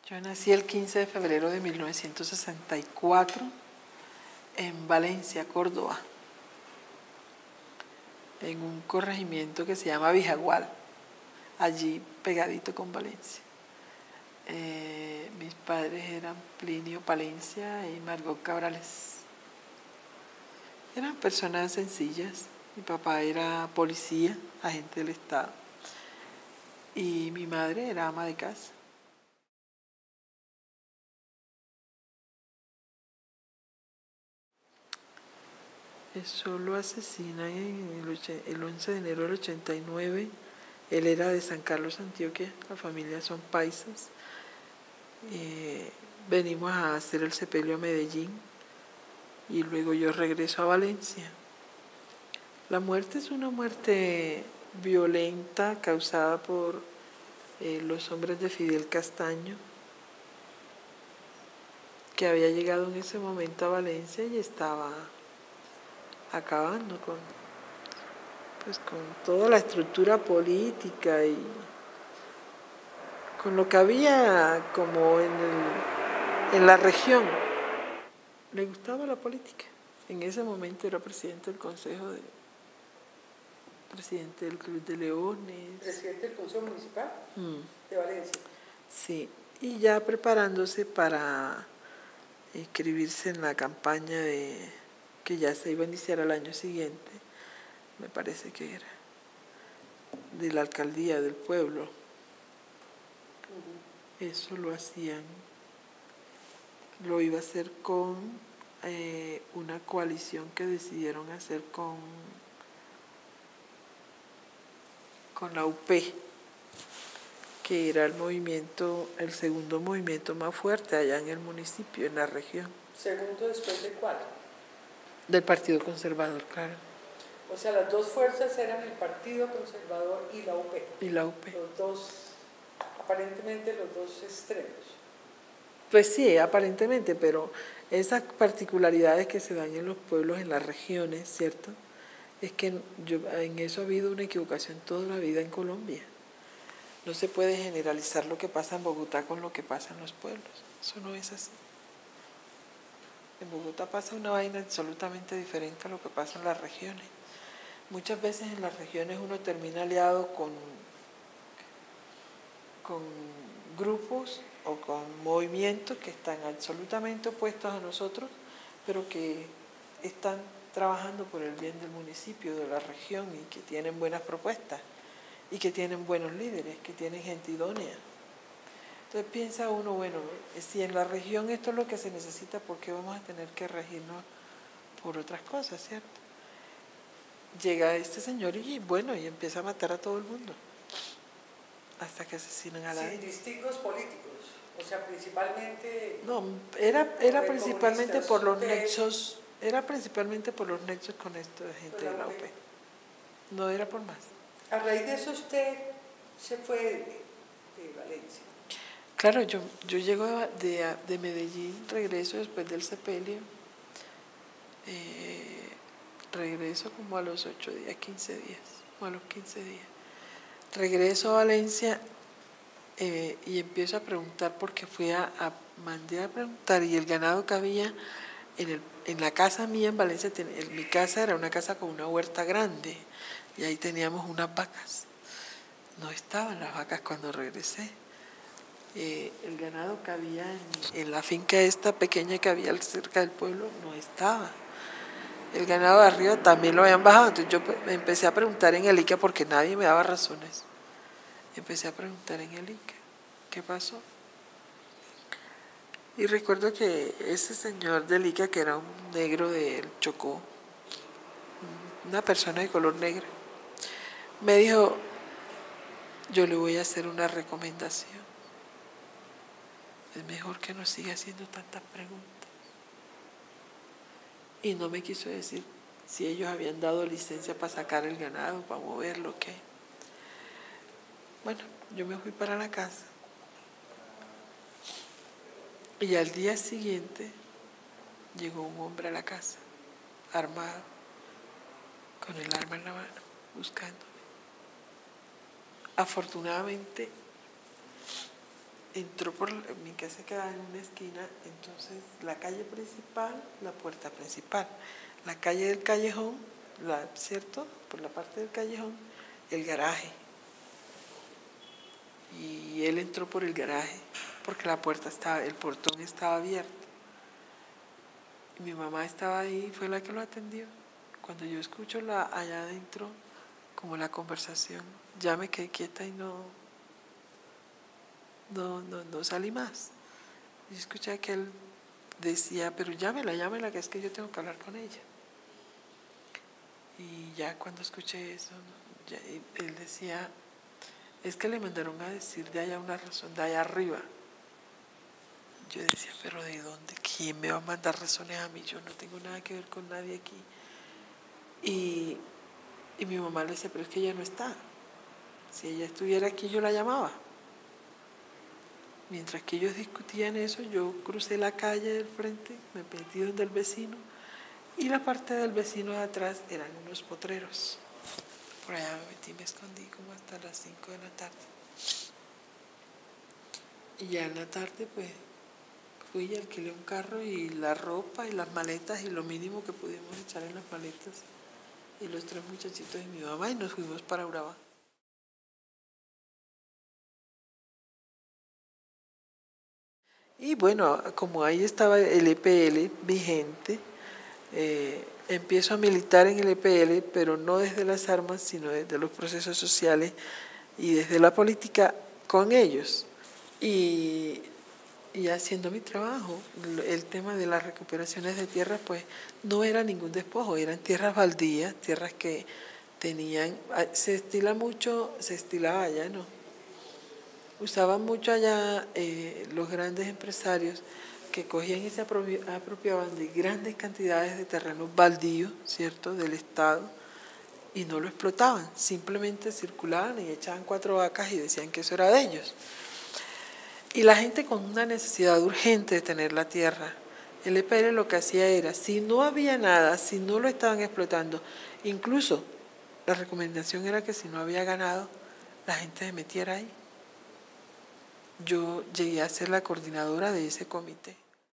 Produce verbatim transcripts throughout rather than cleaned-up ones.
Yo nací el quince de febrero de mil novecientos sesenta y cuatro en Valencia, Córdoba, en un corregimiento que se llama Vijagual, allí pegadito con Valencia. Eh, mis padres eran Plinio Palencia y Margot Cabrales. Eran personas sencillas. Mi papá era policía, agente del Estado, y mi madre era ama de casa. Eso lo asesinan en el, el once de enero del ochenta y nueve. Él era de San Carlos, Antioquia. La familia son paisas. Eh, venimos a hacer el sepelio a Medellín y luego yo regreso a Valencia. La muerte es una muerte violenta causada por eh, los hombres de Fidel Castaño, que había llegado en ese momento a Valencia y estaba acabando con, pues, con toda la estructura política y con lo que había como en, el, en la región. Le gustaba la política. En ese momento era presidente del Consejo de... presidente del Club de Leones. ¿Presidente del Consejo Municipal mm. de Valencia? Sí, y ya preparándose para inscribirse en la campaña de que ya se iba a iniciar al año siguiente, me parece que era, de la alcaldía del pueblo. Uh-huh. Eso lo hacían, lo iba a hacer con eh, una coalición que decidieron hacer con, con la U P, que era el movimiento, el segundo movimiento más fuerte allá en el municipio, en la región. ¿Segundo después de cuál? Del Partido Conservador, claro. O sea, las dos fuerzas eran el Partido Conservador y la U P. Y la U P. Los dos, aparentemente los dos extremos. Pues sí, aparentemente, pero esas particularidades que se dan en los pueblos, en las regiones, ¿cierto? Es que yo, en eso ha habido una equivocación toda la vida en Colombia. No se puede generalizar lo que pasa en Bogotá con lo que pasa en los pueblos. Eso no es así. En Bogotá pasa una vaina absolutamente diferente a lo que pasa en las regiones. Muchas veces en las regiones uno termina aliado con, con grupos o con movimientos que están absolutamente opuestos a nosotros, pero que están trabajando por el bien del municipio, de la región, y que tienen buenas propuestas, y que tienen buenos líderes, que tienen gente idónea. Entonces piensa uno, bueno, si en la región esto es lo que se necesita, ¿por qué vamos a tener que regirnos por otras cosas, cierto? Llega este señor y bueno, y empieza a matar a todo el mundo, hasta que asesinan a la... Sin distingos políticos, o sea, principalmente... No, era, era principalmente por los nexos, era principalmente por los nexos con esto de gente de la U P. No era por más. A raíz de eso usted se fue de, de Valencia. Claro, yo, yo llego de, de Medellín, regreso después del sepelio, eh, regreso como a los ocho días, quince días, o a los quince días. Regreso a Valencia eh, y empiezo a preguntar porque fui a, a, mandé a preguntar y el ganado que había en, el, en la casa mía en Valencia, ten, en mi casa era una casa con una huerta grande y ahí teníamos unas vacas. No estaban las vacas cuando regresé. Eh, el ganado que había en, en la finca esta pequeña que había cerca del pueblo no estaba. El ganado de arriba también lo habían bajado. Entonces yo me empecé a preguntar en el I C A porque nadie me daba razones. Empecé a preguntar en el I C A qué pasó. Y recuerdo que ese señor del I C A, que era un negro del Chocó, una persona de color negro, me dijo, yo le voy a hacer una recomendación. Es mejor que no siga haciendo tantas preguntas. Y no me quiso decir si ellos habían dado licencia para sacar el ganado, para moverlo, ¿qué? Bueno, yo me fui para la casa. Y al día siguiente llegó un hombre a la casa, armado, con el arma en la mano, buscándome. Afortunadamente, entró por mi casa, quedaba en una esquina, entonces la calle principal, la puerta principal, la calle del callejón, la, ¿cierto? Por la parte del callejón, el garaje. Y él entró por el garaje, porque la puerta estaba, el portón estaba abierto. Y mi mamá estaba ahí, fue la que lo atendió. Cuando yo escucho la, allá adentro, como la conversación, ya me quedé quieta y no, no, no, no salí más. Yo escuché que él decía, pero llámela, llámela, que es que yo tengo que hablar con ella. Y ya cuando escuché eso, ya, él decía, es que le mandaron a decir de allá una razón, de allá arriba. Yo decía, pero ¿de dónde? ¿Quién me va a mandar razones a mí? Yo no tengo nada que ver con nadie aquí. Y, y mi mamá le decía, pero es que ella no está. Si ella estuviera aquí, yo la llamaba. Mientras que ellos discutían eso, yo crucé la calle del frente, me metí donde el vecino, y la parte del vecino de atrás eran unos potreros. Por allá me metí, me escondí como hasta las cinco de la tarde. Y ya en la tarde, pues, fui y alquilé un carro y la ropa y las maletas y lo mínimo que pudimos echar en las maletas. Y los tres muchachitos y mi mamá, y nos fuimos para Urabá. Y bueno, como ahí estaba el E P L vigente, eh, empiezo a militar en el E P L, pero no desde las armas, sino desde los procesos sociales y desde la política con ellos. Y, y haciendo mi trabajo, el tema de las recuperaciones de tierras, pues no era ningún despojo, eran tierras baldías, tierras que tenían, se estila mucho, se estilaba allá, ¿no? Usaban mucho allá eh, los grandes empresarios que cogían y se apropiaban de grandes cantidades de terrenos baldíos, ¿cierto?, del Estado, y no lo explotaban, simplemente circulaban y echaban cuatro vacas y decían que eso era de ellos. Y la gente con una necesidad urgente de tener la tierra, el E P L lo que hacía era, si no había nada, si no lo estaban explotando, incluso la recomendación era que si no había ganado, la gente se metiera ahí. Yo llegué a ser la coordinadora de ese comité.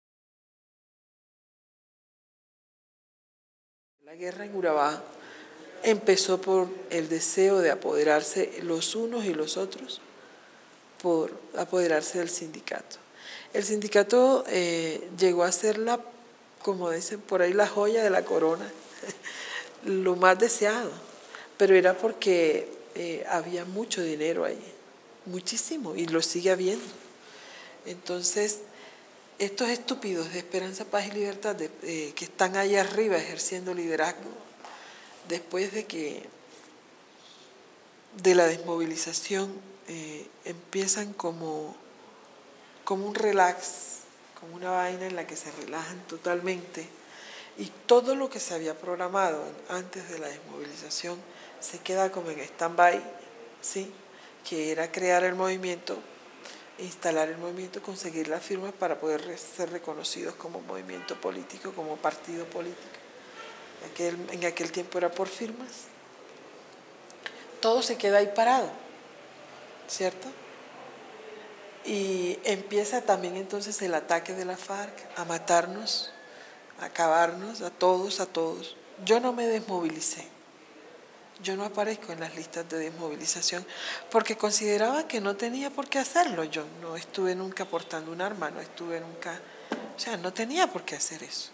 La guerra en Urabá empezó por el deseo de apoderarse los unos y los otros, por apoderarse del sindicato. El sindicato eh, llegó a ser, la, como dicen por ahí, la joya de la corona, lo más deseado, pero era porque eh, había mucho dinero ahí, muchísimo, y lo sigue habiendo. Entonces, estos estúpidos de Esperanza, Paz y Libertad de, eh, que están ahí arriba ejerciendo liderazgo, después de que de la desmovilización eh, empiezan como, como un relax, como una vaina en la que se relajan totalmente, y todo lo que se había programado antes de la desmovilización se queda como en stand-by, ¿sí?, que era crear el movimiento, instalar el movimiento, conseguir las firmas para poder ser reconocidos como movimiento político, como partido político. Aquel, en aquel tiempo era por firmas. Todo se queda ahí parado, ¿cierto? Y empieza también entonces el ataque de la FARC a matarnos, a acabarnos, a todos, a todos. Yo no me desmovilicé. Yo no aparezco en las listas de desmovilización porque consideraba que no tenía por qué hacerlo. Yo no estuve nunca portando un arma, no estuve nunca... O sea, no tenía por qué hacer eso.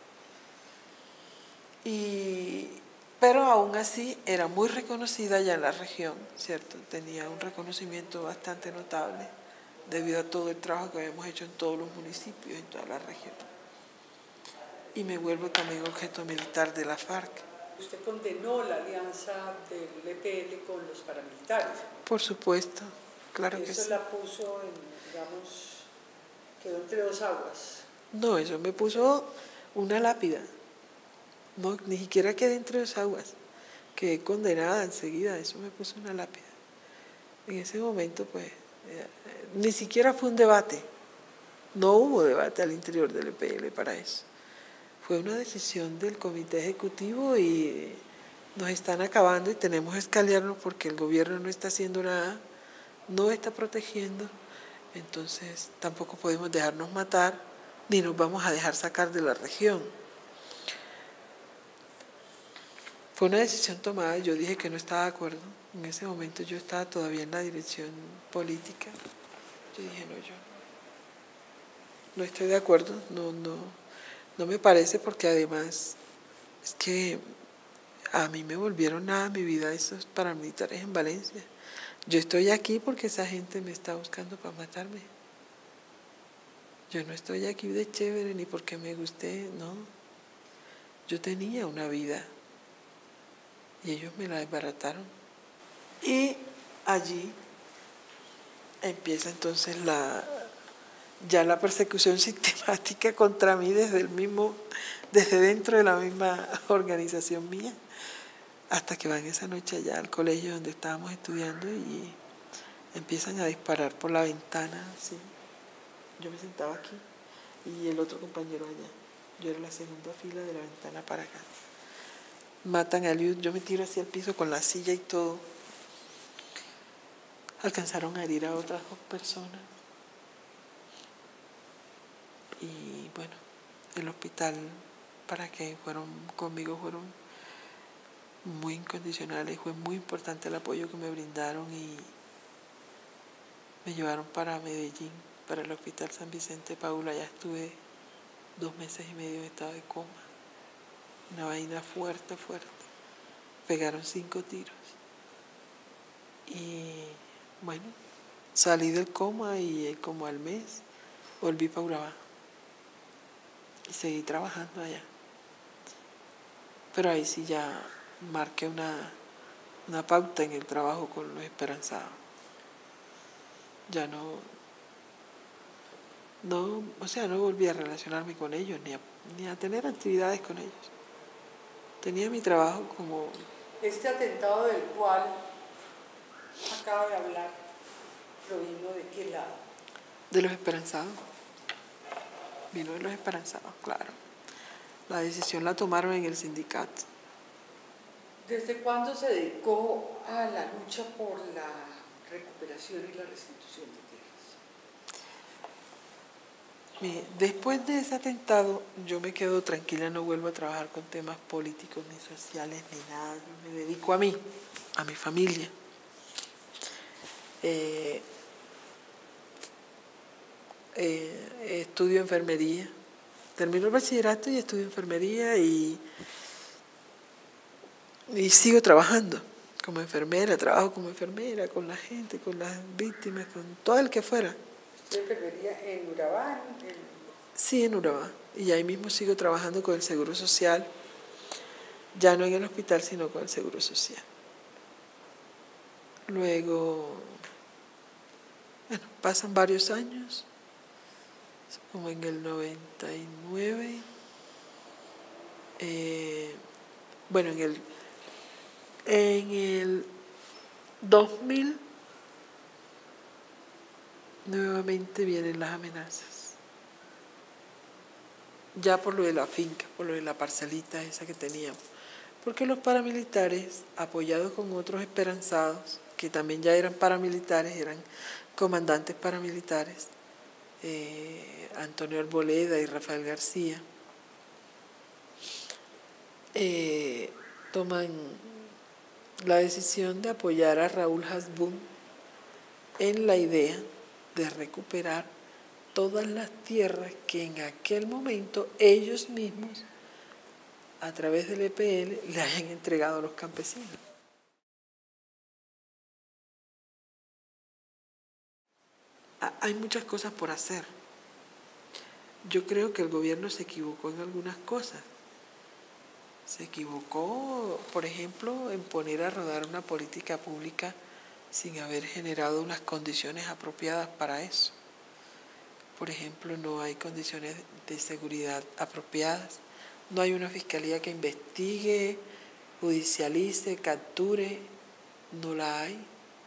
Y, pero aún así era muy reconocida ya en la región, ¿cierto? Tenía un reconocimiento bastante notable debido a todo el trabajo que habíamos hecho en todos los municipios, en toda la región. Y me vuelvo también objeto militar de la FARC. ¿Usted condenó la alianza del E P L con los paramilitares? Por supuesto, claro que sí. Eso la puso en, digamos, quedó entre dos aguas. No, eso me puso una lápida. No, ni siquiera quedé entre dos aguas. Quedé condenada enseguida, eso me puso una lápida. En ese momento, pues, eh, ni siquiera fue un debate. No hubo debate al interior del E P L para eso. Fue una decisión del comité ejecutivo y nos están acabando y tenemos que escalarnos porque el gobierno no está haciendo nada, no está protegiendo Entonces tampoco podemos dejarnos matar, ni nos vamos a dejar sacar de la región. Fue una decisión tomada, yo dije que no estaba de acuerdo. En ese momento yo estaba todavía en la dirección política. Yo dije, no, yo no estoy de acuerdo, no, no, no me parece, porque además es que a mí me volvieron nada mi vida esos paramilitares en Valencia. Yo estoy aquí porque esa gente me está buscando para matarme. Yo no estoy aquí de chévere ni porque me guste, no. Yo tenía una vida y ellos me la desbarataron. Y allí empieza entonces la, ya la persecución sistemática contra mí desde el mismo, desde dentro de la misma organización mía, hasta que van esa noche allá al colegio donde estábamos estudiando y empiezan a disparar por la ventana, así. Yo me sentaba aquí y el otro compañero allá. Yo era la segunda fila de la ventana para acá. Matan a Eliud, yo me tiro hacia el piso con la silla y todo. Alcanzaron a herir a otras dos personas. Y bueno, el hospital para que fueron conmigo fueron muy incondicionales. Fue muy importante el apoyo que me brindaron y me llevaron para Medellín, para el Hospital San Vicente de Paula. Ya estuve dos meses y medio en estado de coma. Una vaina fuerte, fuerte. Pegaron cinco tiros. Y bueno, salí del coma y como al mes volví para Urabá. Y seguí trabajando allá. Pero ahí sí ya marqué una, una pauta en el trabajo con los esperanzados. Ya no, no, o sea, no volví a relacionarme con ellos, ni a, ni a tener actividades con ellos. Tenía mi trabajo como... Este atentado del cual acaba de hablar, ¿provino de qué lado? De los esperanzados. Vino de los esperanzados, claro. La decisión la tomaron en el sindicato. ¿Desde cuándo se dedicó a la lucha por la recuperación y la restitución de tierras? Mire, después de ese atentado, yo me quedo tranquila, no vuelvo a trabajar con temas políticos, ni sociales, ni nada. Yo me dedico a mí, a mi familia. Eh, eh, estudio enfermería. Termino el bachillerato y estudio enfermería y, y sigo trabajando como enfermera, trabajo como enfermera, con la gente, con las víctimas, con todo el que fuera. ¿Usted enfermería en Urabá? En... Sí, en Urabá. Y ahí mismo sigo trabajando con el Seguro Social, ya no en el hospital, sino con el Seguro Social. Luego, bueno, pasan varios años, como en el noventa y nueve, eh, bueno, en el, en el dos mil nuevamente vienen las amenazas. Ya por lo de la finca, por lo de la parcelita esa que teníamos. Porque los paramilitares, apoyados con otros esperanzados, que también ya eran paramilitares, eran comandantes paramilitares, eh, Antonio Arboleda y Rafael García, eh, toman la decisión de apoyar a Raúl Hasbún en la idea de recuperar todas las tierras que en aquel momento ellos mismos, a través del E P L, le hayan entregado a los campesinos. Hay muchas cosas por hacer. Yo creo que el gobierno se equivocó en algunas cosas. Se equivocó, por ejemplo, en poner a rodar una política pública sin haber generado unas condiciones apropiadas para eso. Por ejemplo, no hay condiciones de seguridad apropiadas, no hay una fiscalía que investigue, judicialice, capture, no la hay.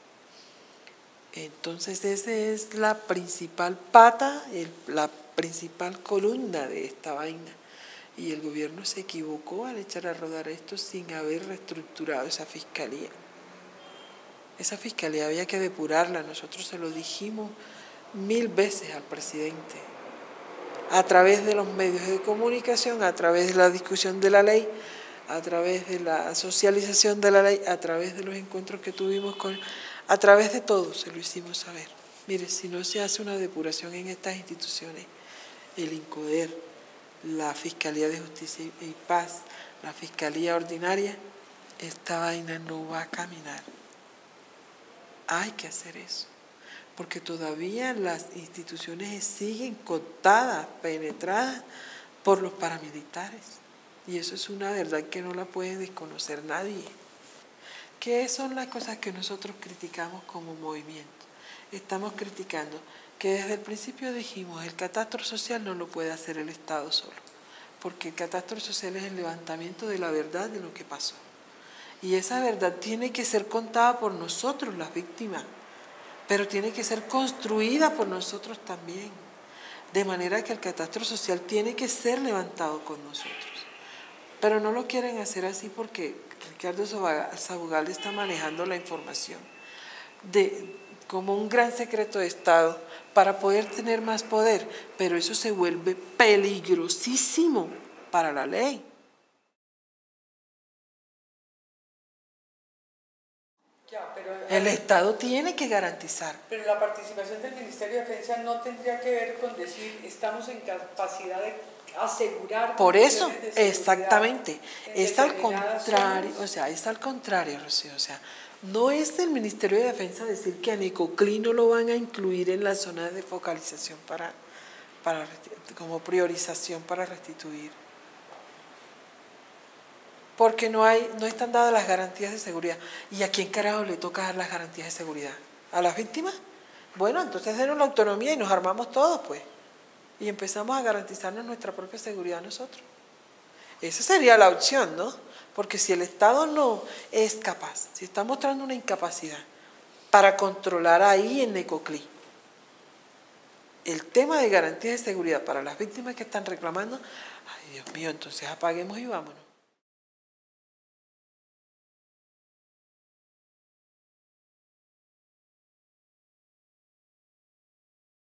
Entonces esa es la principal pata, el, la principal columna de esta vaina. Y el gobierno se equivocó al echar a rodar esto sin haber reestructurado esa fiscalía. Esa fiscalía había que depurarla, nosotros se lo dijimos mil veces al presidente, a través de los medios de comunicación, a través de la discusión de la ley, a través de la socialización de la ley, a través de los encuentros que tuvimos con él, a través de todo se lo hicimos saber. Mire, si no se hace una depuración en estas instituciones, el INCODER, la Fiscalía de Justicia y Paz, la Fiscalía Ordinaria, esta vaina no va a caminar. Hay que hacer eso, porque todavía las instituciones siguen cooptadas, penetradas por los paramilitares. Y eso es una verdad que no la puede desconocer nadie. ¿Qué son las cosas que nosotros criticamos como movimiento? Estamos criticando que desde el principio dijimos el catastro social no lo puede hacer el Estado solo, porque el catastro social es el levantamiento de la verdad de lo que pasó. Y esa verdad tiene que ser contada por nosotros, las víctimas, pero tiene que ser construida por nosotros también, de manera que el catastro social tiene que ser levantado con nosotros. Pero no lo quieren hacer así porque Ricardo Sabugal está manejando la información de, como un gran secreto de Estado para poder tener más poder, pero eso se vuelve peligrosísimo para la ley. Ya, pero, el Estado tiene que garantizar. Pero la participación del Ministerio de Defensa no tendría que ver con decir estamos en capacidad de asegurar. Por eso, exactamente, es al contrario, o sea, es al contrario, Rocío, o sea, no es del Ministerio de Defensa decir que a Necoclí no lo van a incluir en la zona de focalización para, para como priorización para restituir. Porque no hay, no están dadas las garantías de seguridad. ¿Y a quién carajo le toca dar las garantías de seguridad? ¿A las víctimas? Bueno, entonces denos la autonomía y nos armamos todos, pues. Y empezamos a garantizarnos nuestra propia seguridad nosotros. Esa sería la opción, ¿no? Porque si el Estado no es capaz, si está mostrando una incapacidad para controlar ahí en Necoclí el tema de garantías de seguridad para las víctimas que están reclamando, ay Dios mío, entonces apaguemos y vámonos.